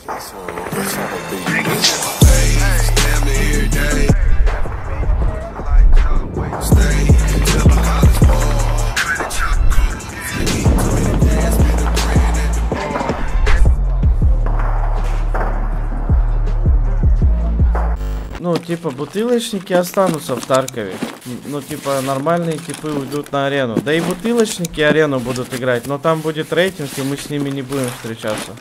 Ну, типа, бутылочники останутся в Таркове. Ну, типа, нормальные типы уйдут на арену. Да и бутылочники арену будут играть, но там будет рейтинг, и мы с ними не будем встречаться.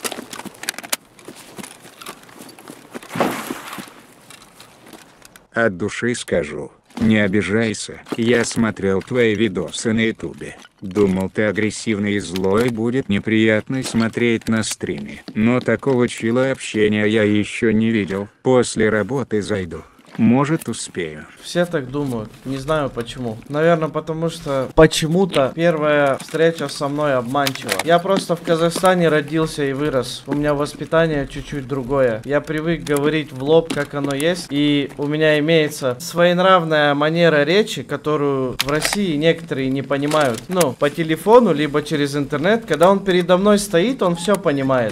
От души скажу, не обижайся, я смотрел твои видосы на ютубе. Думал, ты агрессивный и злой, будет неприятно смотреть на стриме. Но такого чила общения я еще не видел. После работы зайду. Может, успею. Все так думают. Не знаю почему. Наверное, потому что почему-то первая встреча со мной обманчива. Я просто в Казахстане родился и вырос. У меня воспитание чуть-чуть другое. Я привык говорить в лоб, как оно есть. И у меня имеется своенравная манера речи, которую в России некоторые не понимают. Ну, по телефону, либо через интернет. Когда он передо мной стоит, он все понимает.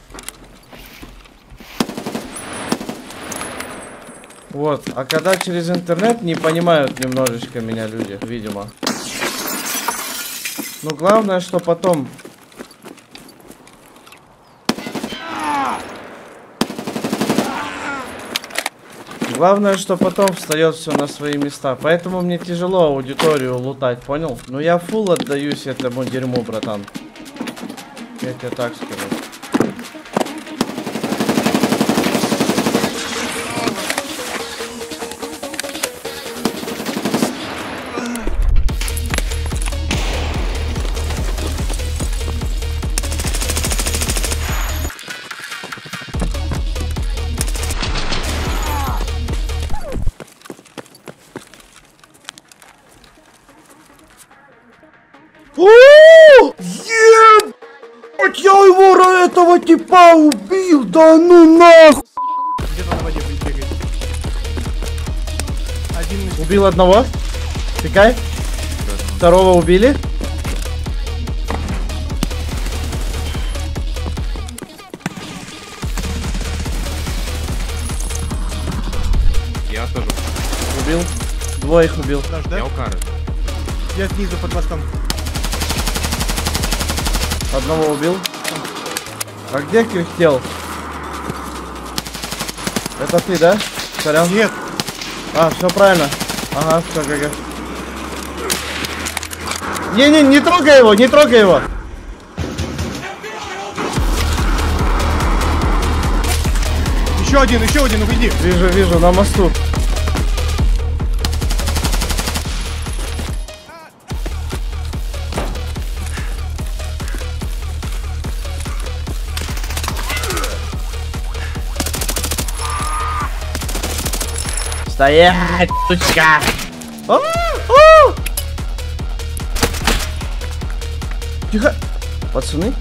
Вот, а когда через интернет, не понимают немножечко меня люди, видимо. Но главное, что потом... Главное, что потом встает все на свои места. Поэтому мне тяжело аудиторию лутать, понял? Но я фул отдаюсь этому дерьму, братан. Я тебе так скажу. Ебать, я его, этого типа убил, да ну нахуй. Где-то на воде бегает. Убил одного. Пикай. Второго убили. Я тоже. Убил. Двоих убил. Да? Я у Кары. Я снизу под мостом. Одного убил. А где кряхтел? Это ты, да? Сорян. Нет. А, все правильно. Ага, все, ГГ. Не трогай его, не трогай его. Еще один, уйди. Вижу, на мосту. Стоять, сучка! Тихо! Пацаны!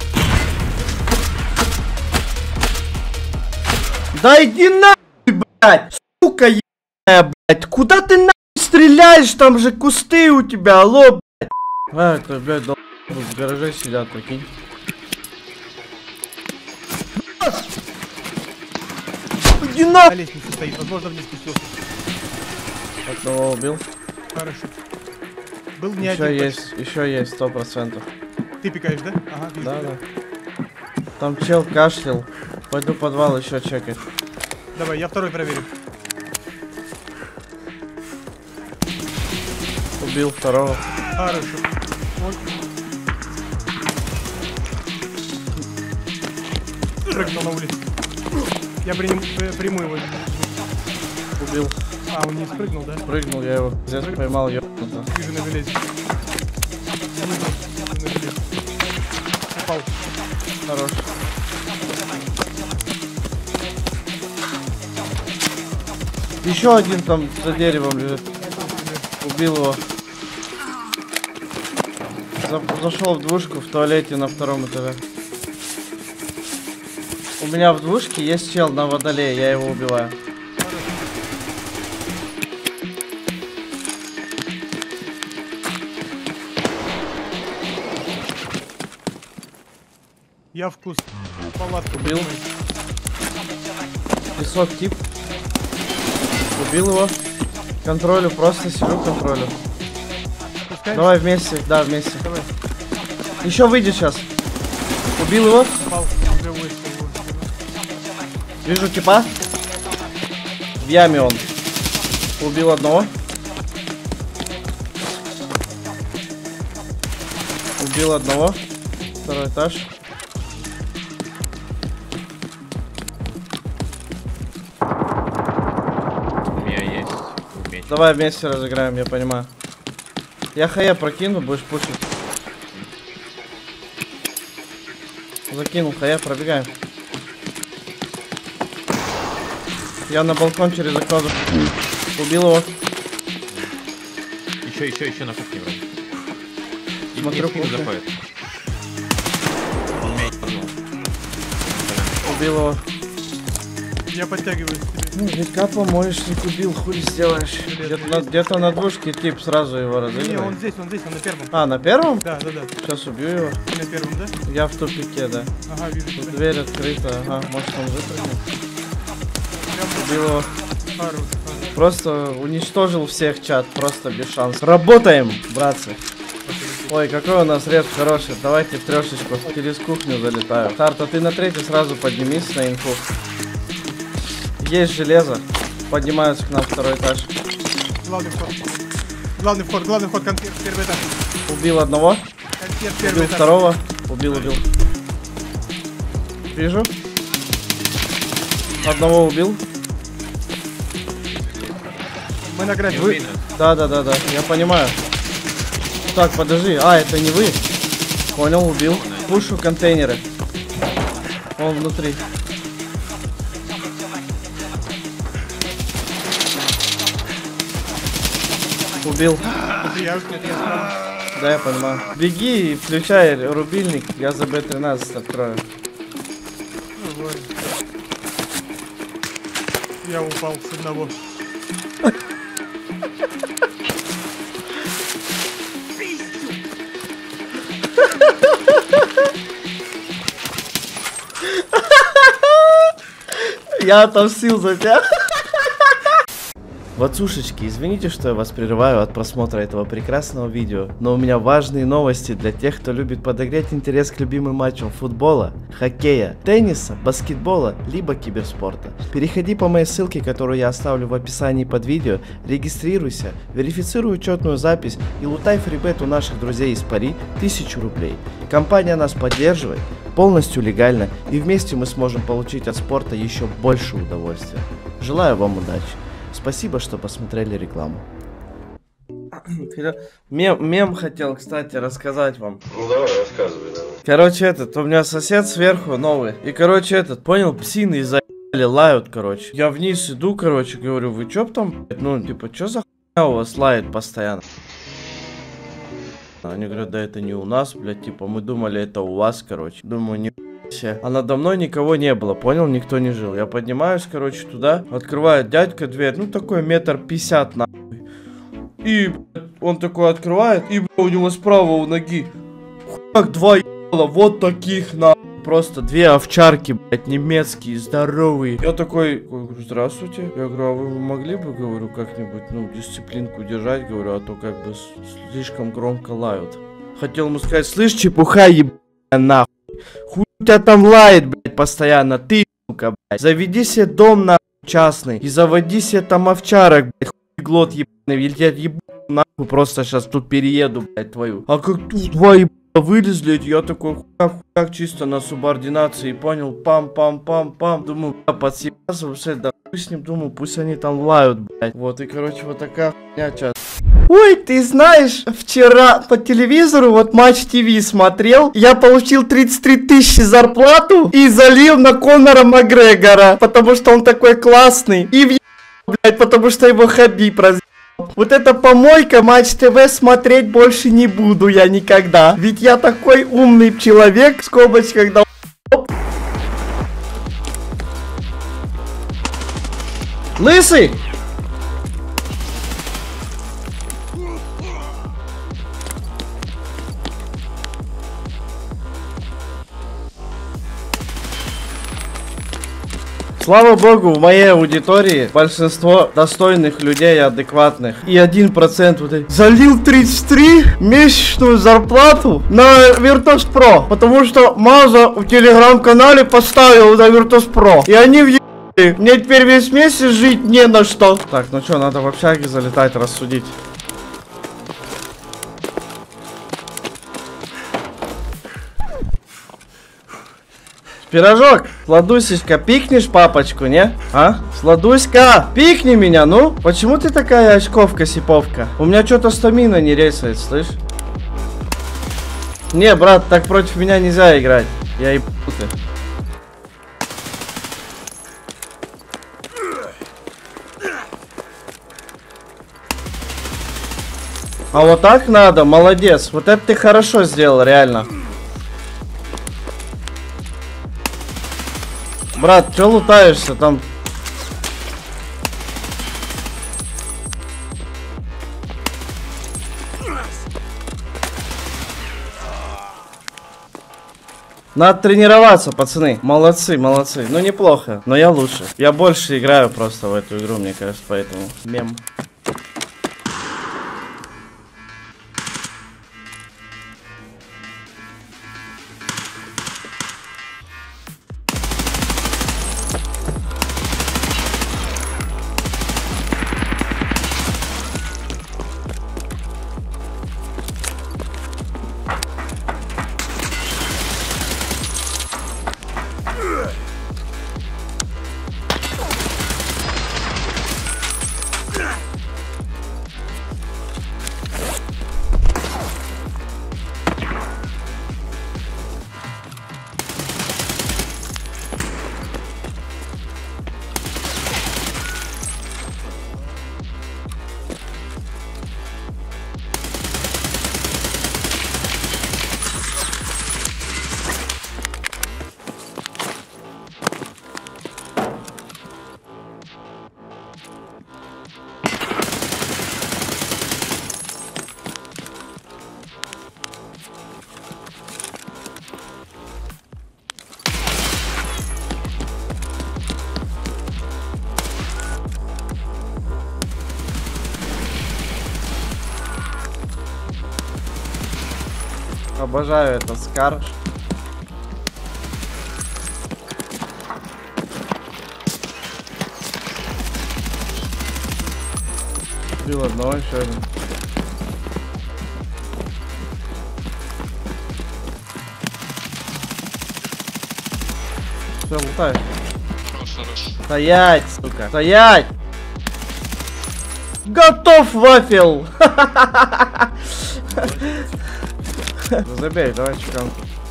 Да иди нахуй, блядь! Сука ебаная, блядь! Куда ты нахуй стреляешь? Там же кусты у тебя, алло, блядь! А, это, блядь, в гараже сидят, прикинь. Иди На нахуй! лестнице стоит, возможно, вниз спустился. Одного убил. Хорошо. Был не один. Еще есть, 100%. Ты пикаешь, да? Ага, вижу. Да. Там чел кашлял. Пойду в подвал еще чекать. Давай, я второй проверю. Убил второго. Хорошо. Он... Прыгнул на улицу. Я приму его. Убил. А, он не спрыгнул, да? Прыгнул, я его здесь поймал, ёбнуто. Вижу на железе. Упал. Хорош. Еще один там за деревом лежит. Убил его. Зашел в двушку в туалете на втором этаже. У меня в двушке есть чел на водолее, я его убиваю. Я вкус. Палатку Убил. Песок тип. Убил его. Контролю, просто сижу, контролю. Пускай. Давай вместе, да, вместе. Давай. Еще выйдет сейчас. Убил его. Упал. Уже вышел. Вижу типа. В яме он. Убил одного. Убил одного. Второй этаж. У меня есть меч. Давай вместе разыграем, я понимаю. Я хая прокину, будешь пушить. Закинул хая, пробегаем. Я на балкон через окно убил его. Еще на кухне вроде. Смотрю, И кухня. заходит. Он меч поднял. Убил его. Я подтягиваюсь к тебе. Ну, Витька помоечник убил, хуй сделаешь. Где-то на двушке тип сразу его Не, разыгрывает. он здесь, он на первом. А, на первом? Да. Сейчас убью его. Ты на первом, да? Я в тупике, да. Ага, вижу Тут тебя. дверь открыта, ага, может он выпрыгнет. Прям Убил его. хорош. Просто уничтожил всех чат, просто без шансов. Работаем, братцы. Ой, какой у нас реп хороший. Давайте в трешечку. Через кухню залетаю. Тарта, ты на третий сразу поднимись на инфу. Есть железо. Поднимаются к нам второй этаж. Главный вход, консьерж, первый этаж. Убил одного. Консьерж, первый Убил этаж. второго. Убил. Вижу. Одного убил. Мы на графе. Вы... Да, я понимаю. Так, подожди. А, это не вы. Понял, убил. Пушу контейнеры. Он внутри. Убил. Смотри, я справа. Да, я понимаю. Беги и включай рубильник. Я за Б13 открою. Ну, ладно. Я упал с одного. Я отомстил за тебя. Вацушечки, извините, что я вас прерываю от просмотра этого прекрасного видео, но у меня важные новости для тех, кто любит подогреть интерес к любимым матчам футбола, хоккея, тенниса, баскетбола, либо киберспорта. Переходи по моей ссылке, которую я оставлю в описании под видео, регистрируйся, верифицируй учетную запись и лутай фрибет у наших друзей из Пари 1000 рублей. Компания нас поддерживает, полностью легально, и вместе мы сможем получить от спорта еще больше удовольствия. Желаю вам удачи. Спасибо, что посмотрели рекламу. Мем хотел, кстати, рассказать вам. Ну давай, рассказывай, давай. Короче, у меня сосед сверху новый. И, короче, понял, псины из-за лают, короче. Я вниз иду, короче, говорю, вы чё там, ну, типа, чё за хуйня у вас лает постоянно? Они говорят, да это не у нас, блядь, типа, мы думали, это у вас, короче. Думаю, не все. А надо мной никого не было, понял? Никто не жил. Я поднимаюсь, короче, туда. Открывает дядька дверь, ну такой 1,50 м, нахуй. И он такой открывает, и у него справа у ноги как 2 ебала, вот таких нахуй. Просто 2 овчарки, блядь, немецкие, здоровые. Я такой, говорю, здравствуйте. Я говорю, а вы могли бы, говорю, как-нибудь, ну, дисциплинку держать, говорю, а то как бы слишком громко лают. Хотел ему сказать, слышь, чепуха ебаная, нахуй. Хуй у тебя там лает, блядь, постоянно, ты, сука, блядь. Заведи себе дом, нахуй, частный, и заводи себе там овчарок, блядь, хуй глот ебаный, или я ебу, нахуй, просто сейчас тут перееду, блядь, твою. А как тут 2 ебаных вылезли, я такой хуяк чисто на субординации, понял, пам-пам-пам-пам. Думаю, подсъебаться вообще, да хуй с ним, думаю, пусть они там лают, блядь. Вот, и, короче, вот такая хуйня сейчас. Ой, ты знаешь, вчера по телевизору вот Матч ТВ смотрел, я получил 33 тысячи зарплату и залил на Конора Макгрегора, потому что он такой классный. И в блядь, потому что его Хабиб разъебал. Вот эта помойка, Матч ТВ смотреть больше не буду я никогда. Ведь я такой умный человек, в скобочках, да. Лысый! Слава богу, в моей аудитории большинство достойных людей, адекватных. И 1% вот эти. Залил 33 месячную зарплату на Virtus Pro. Потому что Маза в телеграм-канале поставил на Virtus Pro. И они въебали. Мне теперь весь месяц жить не на что. Так, ну что, надо в общаге залетать, рассудить. Пирожок, Сладусечка, пикнешь папочку, не? А? Сладуська, пикни меня, ну? Почему ты такая очковка-сиповка? У меня что-то стамина не рейсает, слышь? Не, брат, так против меня нельзя играть. Я ебутый. А вот так надо, молодец. Вот это ты хорошо сделал, реально. Брат, чё лутаешься там? Надо тренироваться, пацаны. Молодцы, молодцы. Ну, неплохо, но я лучше. Я больше играю просто в эту игру, мне кажется, поэтому. Мем. Обожаю этот скар. Бил одного, еще один. Все, лутай. Стоять, сука. Стоять! Готов, вафел! Забей, давай чекан.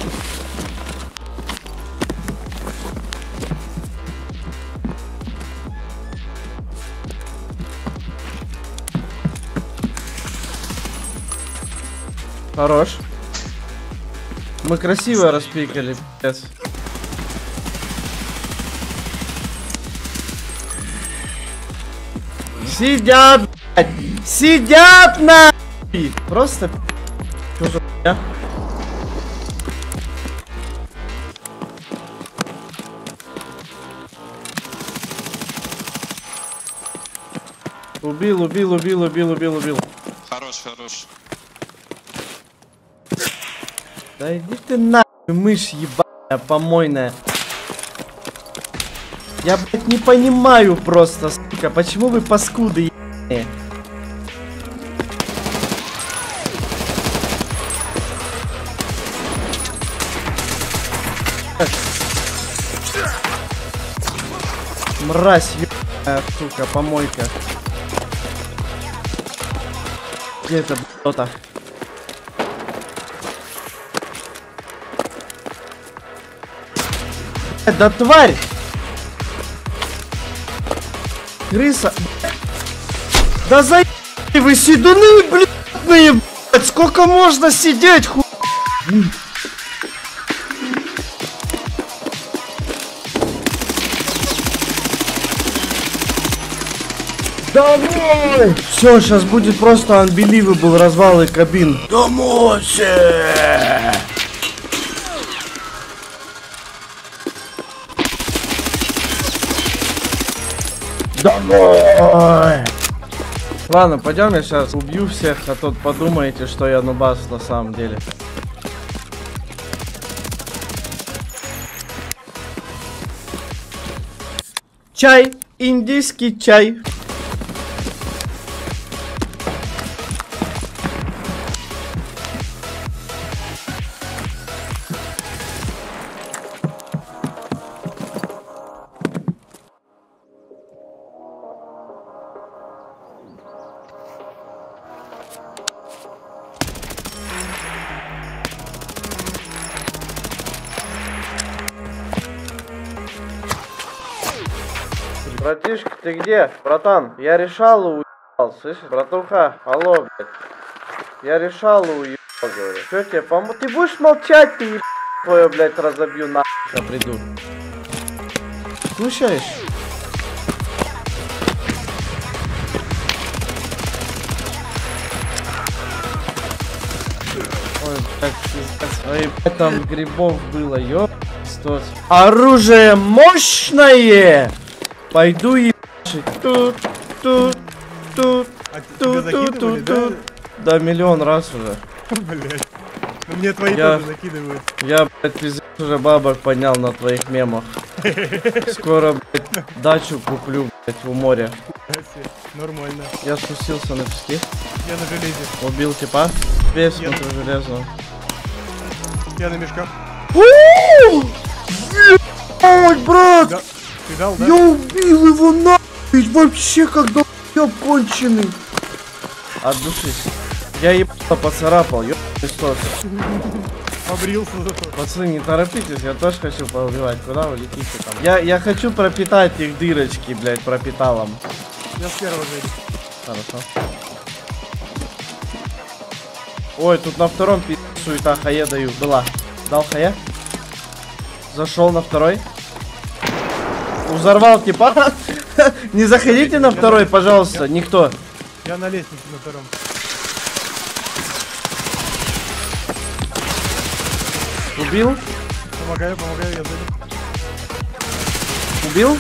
Хорош. Мы красиво распикали, пиздец. Сидят, блядь! Сидят на! Просто что за хуйня? Убил. Хорош, хорош. Да иди ты нахуй, мышь ебаная, помойная. Я, блядь, не понимаю просто, сука, почему вы паскуды ебаные? Мразь, ебаная, сука, помойка. Где это, кто-то? Да тварь! Крыса! Да заебали вы седуны, блядные, блядь! Сколько можно сидеть, ху... Домой! Все, сейчас будет просто unbelievable развалы кабин. Домой! Давай! Ладно, пойдем, я сейчас убью всех, а тут подумаете, что я нубас на самом деле. Чай, индийский чай. Братишка, ты где? Братан, я решал уебал, слышишь? Братуха, алло, блядь. Я решал уебал, говорю. Чё тебе помог? Ты будешь молчать, ты ебал, твою, блядь, разобью нахуй, я приду. Слушаешь? Ой, блядь, пиздец. Ой, блядь, там грибов было, ёпстос. Оружие мощное! Пойду ебашить. Тут. А тебя закидывали, да? Да, миллион раз уже. Блять. Ну мне твои Я- тоже закидывают. Я, блядь, пиздец, уже бабок поднял на твоих мемах. Скоро, блядь, дачу куплю, блядь, у моря. Нормально. Я спустился на пески, Я на железе. убил типа. Весь смотрю железно. Я на мешках. Ой, брат! Да. Ты дал, да? Я убил его нахуй! Вообще как долбёб конченый! Отдушись. Я ебало поцарапал, ёбаный. Побрился зато. Пацаны, не торопитесь, я тоже хочу поубивать. Куда вы летите там? Я хочу пропитать их дырочки, блядь, пропиталом. Я с первого зайду. Хорошо. Ой, тут на втором суета хае даю. Была. Дал хае. Зашел на второй. Взорвал типа. Не заходите на второй, пожалуйста, никто. Я на лестнице на втором. Убил? Помогаю, я зайду. Убил?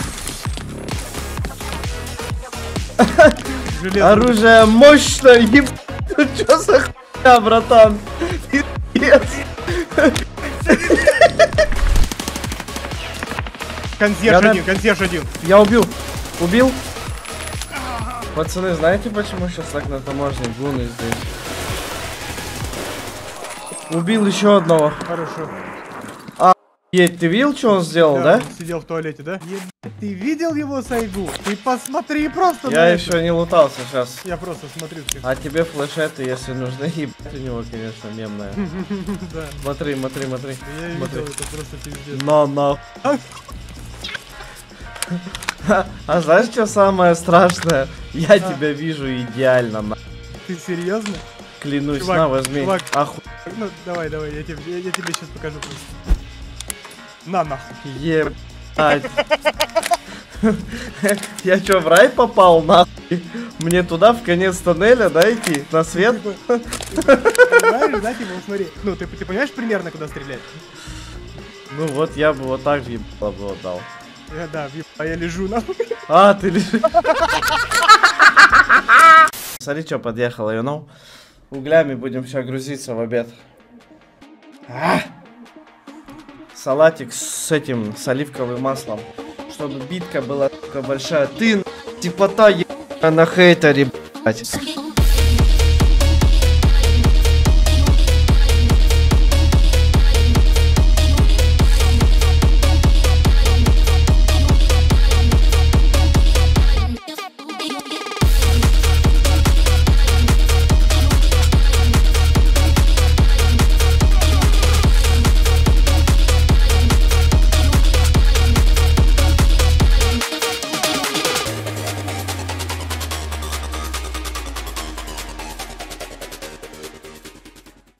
Железо. Оружие мощное, еб... Чё за хуйня, братан? Пиздец. Консьерж один. Я убил. Убил? Пацаны, знаете, почему сейчас так на таможне гуны здесь? Убил еще одного. Хорошо. Едь, ты видел, что он сделал, да? Он сидел в туалете, да? Ты видел его сайгу? Ты посмотри просто на Я это. еще не лутался сейчас. Я просто смотрю всех. А тебе флешеты, если нужны, ебать у него, конечно, мемная. Да. Смотри. Я Смотри. видел, это просто пиздец. На. А знаешь, что самое страшное? Я тебя вижу идеально, на. Ты серьезно? Клянусь, Чувак, на, возьми. чувак. Аху... Ну, давай, я тебе сейчас покажу просто. На, нахуй. Ебать. Я чё, в рай попал, нахуй? Мне туда, в конец тоннеля, да, идти? На свет? Понимаешь, да, типа, вот смотри. Ну, ты понимаешь примерно, куда стрелять? Ну вот, я бы вот так въебало бы отдал. Да, а я лежу, нахуй. А, ты лежишь. Смотри, что подъехало, you know? Углями будем сейчас грузиться в обед. Салатик с этим, с оливковым маслом. Чтобы битка была такая большая. Ты, типота, на хейтере, блядь.